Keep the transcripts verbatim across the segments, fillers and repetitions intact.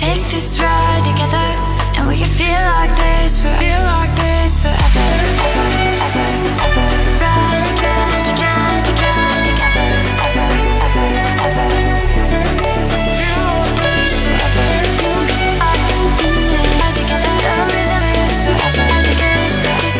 take this ride together, and we can feel like this for feel like this forever, ever, ever, ever. Ride again, again, again, together, ever, ever, ever. Feel like this forever. You and I ride together, the rhythm is forever. This, this,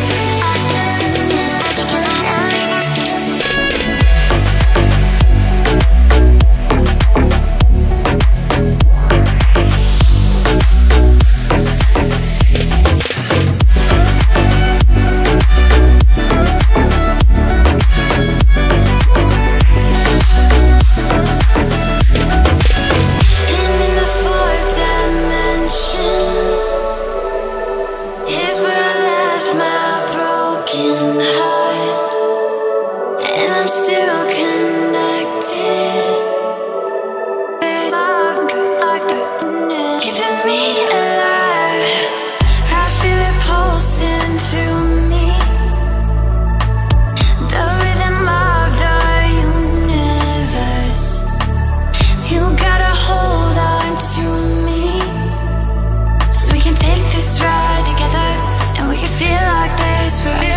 feel like this forever.